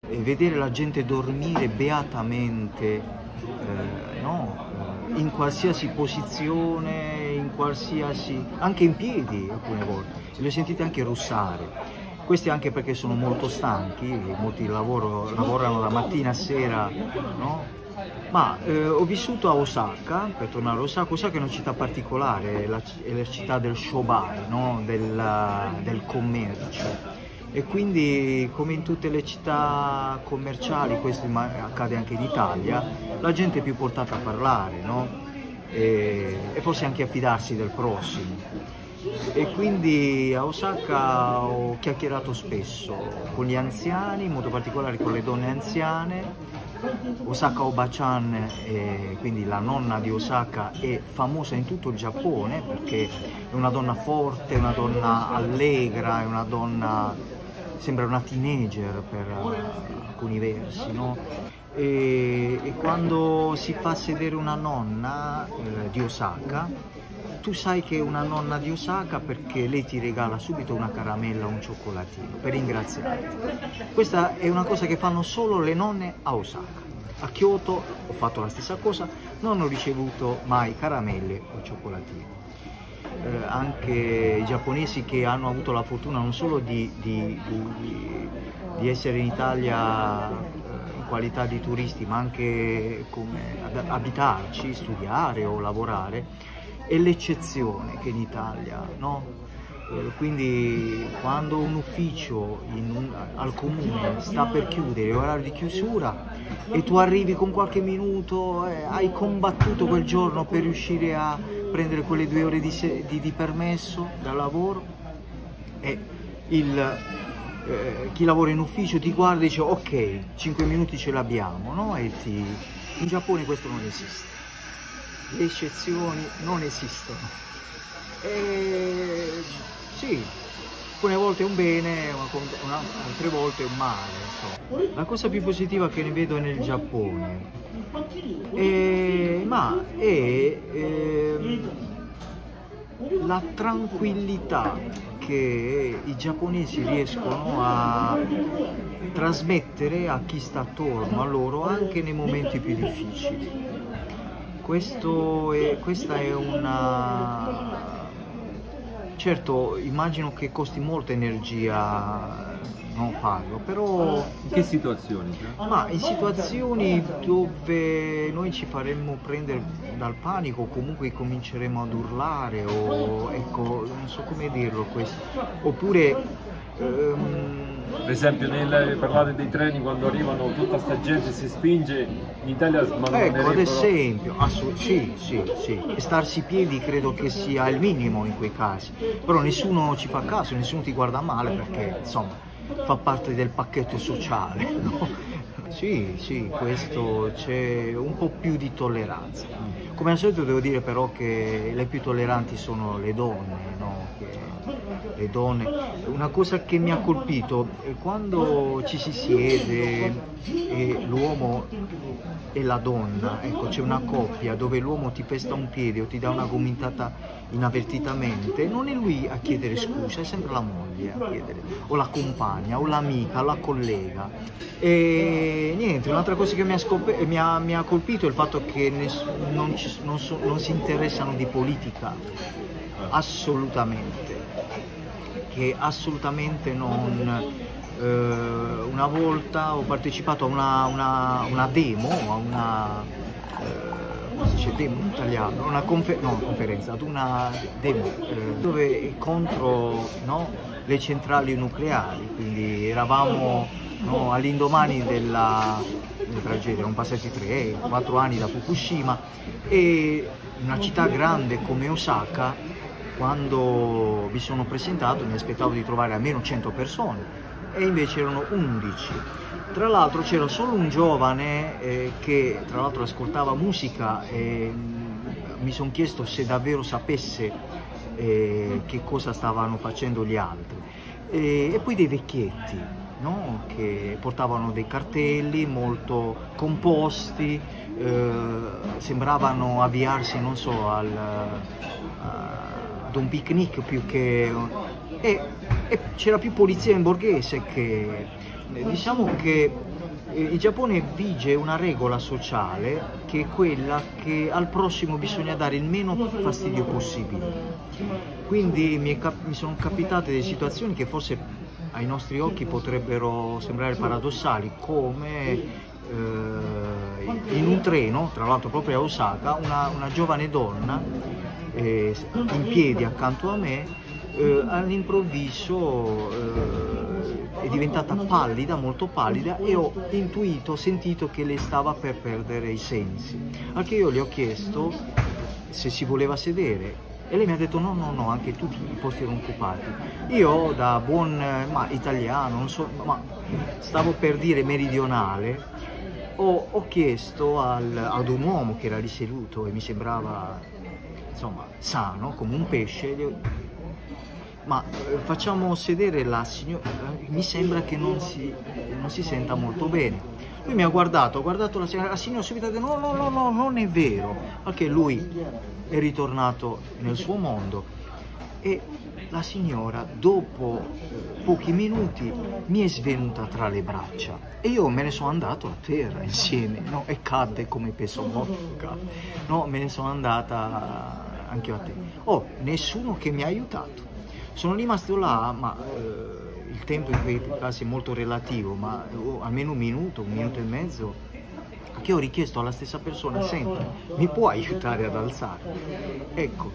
vedere la gente dormire beatamente, in qualsiasi posizione, anche in piedi alcune volte, li ho sentiti anche russare. Questi anche perché sono molto stanchi, molti lavorano da mattina a sera, no? Ma ho vissuto a Osaka, per tornare a Osaka. Osaka è una città particolare, è la città del shobai, no? del commercio. E quindi, come in tutte le città commerciali, questo accade anche in Italia, la gente è più portata a parlare, no? E forse anche a fidarsi del prossimo. E quindi a Osaka ho chiacchierato spesso con gli anziani, in modo particolare con le donne anziane. Osaka Oba-chan, quindi la nonna di Osaka, è famosa in tutto il Giappone perché è una donna forte, una donna allegra, è una donna, sembra una teenager per alcuni versi, no? E quando si fa sedere una nonna di Osaka, tu sai che è una nonna di Osaka perché lei ti regala subito una caramella o un cioccolatino per ringraziarti. Questa è una cosa che fanno solo le nonne a Osaka. A Kyoto ho fatto la stessa cosa, non ho ricevuto mai caramelle o cioccolatini. Anche i giapponesi che hanno avuto la fortuna non solo di essere in Italia in qualità di turisti, ma anche come abitarci, studiare o lavorare, è l'eccezione che in Italia, no? Quindi quando un ufficio al comune sta per chiudere, orario di chiusura, e tu arrivi con qualche minuto, hai combattuto quel giorno per riuscire a prendere quelle 2 ore di permesso dal lavoro, e chi lavora in ufficio ti guarda e dice ok, 5 minuti ce l'abbiamo, no? In Giappone questo non esiste. Le eccezioni non esistono. Sì, alcune volte è un bene, altre volte è un male, insomma. La cosa più positiva che ne vedo nel Giappone è la tranquillità che i giapponesi riescono a trasmettere a chi sta attorno a loro anche nei momenti più difficili. Questa è una... Certo, immagino che costi molta energia non farlo, però... In che situazioni? Ma in situazioni dove noi ci faremmo prendere dal panico, comunque cominceremo ad urlare, o ecco, non so come dirlo questo, oppure... Per esempio, parlare dei treni, quando arrivano tutta sta gente si spinge, in Italia ecco, ad esempio, sì, e starsi in piedi credo che sia il minimo in quei casi, però nessuno ci fa caso, nessuno ti guarda male perché insomma fa parte del pacchetto sociale, no? Sì, questo, c'è un po' più di tolleranza. Come al solito devo dire però che le più tolleranti sono le donne, no? Le donne. Una cosa che mi ha colpito è quando ci si siede e l'uomo e la donna, ecco, c'è una coppia dove l'uomo ti pesta un piede o ti dà una gomitata inavvertitamente, non è lui a chiedere scusa, è sempre la moglie a chiedere, o la compagna, o l'amica, o la collega. E niente, un'altra cosa che mi ha colpito è il fatto che non si interessano di politica, assolutamente, che assolutamente non... una volta ho partecipato a una demo, a una come si dice demo in italiano, conferenza, ad una demo dove contro, no, le centrali nucleari, quindi eravamo, no, all'indomani della tragedia, erano passati 3-4 anni da Fukushima, e in una città grande come Osaka, quando mi sono presentato mi aspettavo di trovare almeno 100 persone, e invece erano 11. Tra l'altro c'era solo un giovane che tra l'altro ascoltava musica, e mi sono chiesto se davvero sapesse che cosa stavano facendo gli altri, e poi dei vecchietti, no? Che portavano dei cartelli molto composti, sembravano avviarsi, non so, ad un picnic più che... E c'era più polizia in borghese diciamo che in Giappone vige una regola sociale che è quella che al prossimo bisogna dare il meno fastidio possibile. Quindi mi sono capitate delle situazioni che forse ai nostri occhi potrebbero sembrare paradossali, come in un treno, tra l'altro proprio a Osaka, una giovane donna in piedi accanto a me, all'improvviso è diventata pallida, molto pallida, e ho sentito che lei stava per perdere i sensi. Al che io le ho chiesto se si voleva sedere e lei mi ha detto no, anche tutti i posti erano occupati. Io da buon italiano, non so, ma stavo per dire meridionale, ho chiesto ad un uomo che era lì seduto e mi sembrava insomma sano come un pesce, ma facciamo sedere la signora, mi sembra che non si senta molto bene. Lui mi ha guardato la signora subito ha detto no, non è vero, perché lui è ritornato nel suo mondo e la signora dopo pochi minuti mi è svenuta tra le braccia e io me ne sono andato a terra insieme, no? E cadde come peso mosca, no? Me ne sono andata anche io a terra. Nessuno che mi ha aiutato. Sono rimasto là, ma il tempo in quei casi è molto relativo, ma almeno un minuto e mezzo, che ho richiesto alla stessa persona: senta, mi può aiutare ad alzare? Ecco,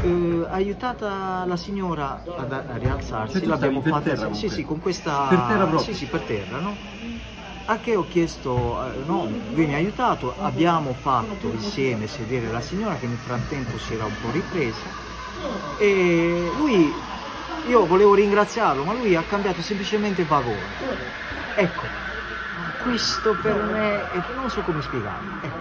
aiutata la signora a rialzarsi, l'abbiamo fatta, sì, con questa... Per terra proprio? Sì, per terra, no? A che ho chiesto, no, lui mi ha aiutato, abbiamo fatto insieme sedere la signora, che nel frattempo si era un po' ripresa, e lui, io volevo ringraziarlo, ma lui ha cambiato semplicemente vagone. Ecco, questo per me, non so come spiegarlo, ecco.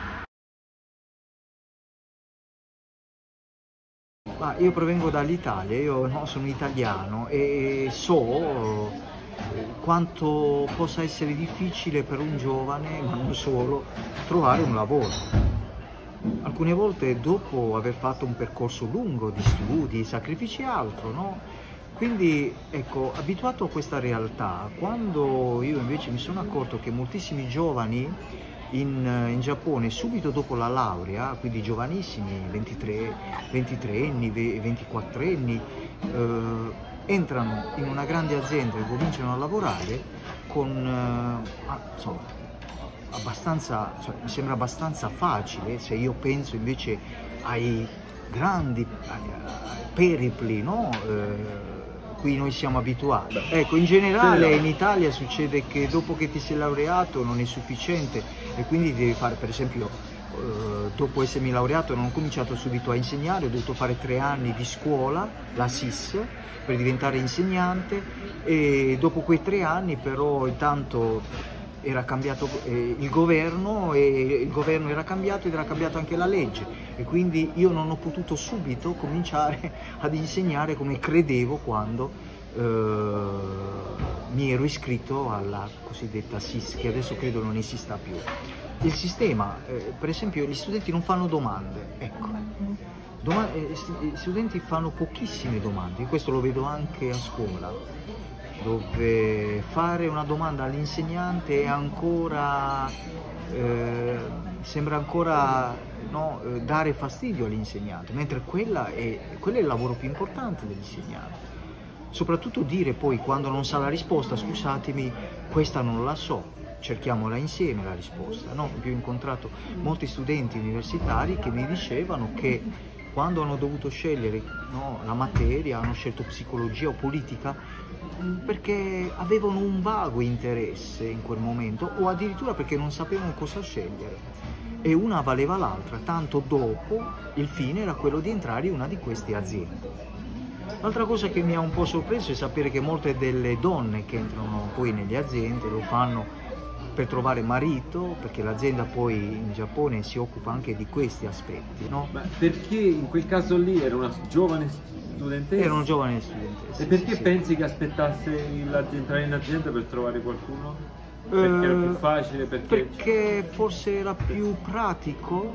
Ma io provengo dall'Italia, io sono italiano e so quanto possa essere difficile per un giovane, ma non solo, trovare un lavoro. Alcune volte dopo aver fatto un percorso lungo di studi, sacrifici e altro, no? Quindi, ecco, abituato a questa realtà, quando io invece mi sono accorto che moltissimi giovani in Giappone, subito dopo la laurea, quindi giovanissimi, 23 anni, 24 anni, entrano in una grande azienda e cominciano a lavorare con, insomma, abbastanza, cioè, mi sembra abbastanza facile, se io penso invece ai grandi peripli, no? Cui noi siamo abituati. Ecco, in generale in Italia succede che dopo che ti sei laureato non è sufficiente e quindi devi fare, per esempio, dopo essermi laureato non ho cominciato subito a insegnare, ho dovuto fare 3 anni di scuola, la SIS, per diventare insegnante, e dopo quei 3 anni però intanto era cambiato il governo, e il governo era cambiato ed era cambiata anche la legge, e quindi io non ho potuto subito cominciare ad insegnare come credevo quando mi ero iscritto alla cosiddetta SIS, che adesso credo non esista più. Il sistema, per esempio, gli studenti non fanno domande, ecco. Gli studenti fanno pochissime domande, questo lo vedo anche a scuola, dove fare una domanda all'insegnante è ancora, sembra ancora, no, dare fastidio all'insegnante, mentre quello è il lavoro più importante dell'insegnante. Soprattutto dire poi, quando non sa la risposta: scusatemi, questa non la so, cerchiamola insieme la risposta, no? Io ho incontrato molti studenti universitari che mi dicevano che quando hanno dovuto scegliere, no, la materia, hanno scelto psicologia o politica perché avevano un vago interesse in quel momento, o addirittura perché non sapevano cosa scegliere, e una valeva l'altra, tanto dopo il fine era quello di entrare in una di queste aziende. L'altra cosa che mi ha un po' sorpreso è sapere che molte delle donne che entrano poi nelle aziende lo fanno per trovare marito, perché l'azienda poi in Giappone si occupa anche di questi aspetti, no? Ma perché in quel caso lì era una giovane studentessa? Era una giovane studentessa. E perché sì, pensi che aspettasse di entrare in azienda per trovare qualcuno? Perché era più facile? Perché forse era più pratico,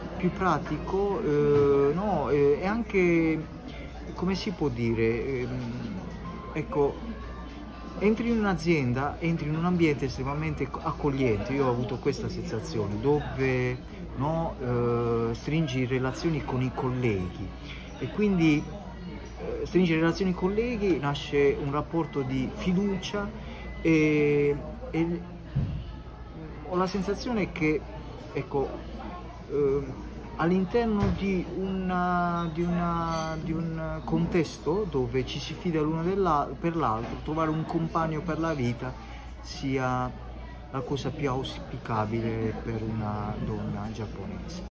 no? E anche, come si può dire, ecco, entri in un'azienda, entri in un ambiente estremamente accogliente. Io ho avuto questa sensazione, dove stringi relazioni con i colleghi, e quindi stringere relazioni con i colleghi, nasce un rapporto di fiducia, e ho la sensazione che, ecco, all'interno di un contesto dove ci si fida l'uno per l'altro, trovare un compagno per la vita sia la cosa più auspicabile per una donna giapponese.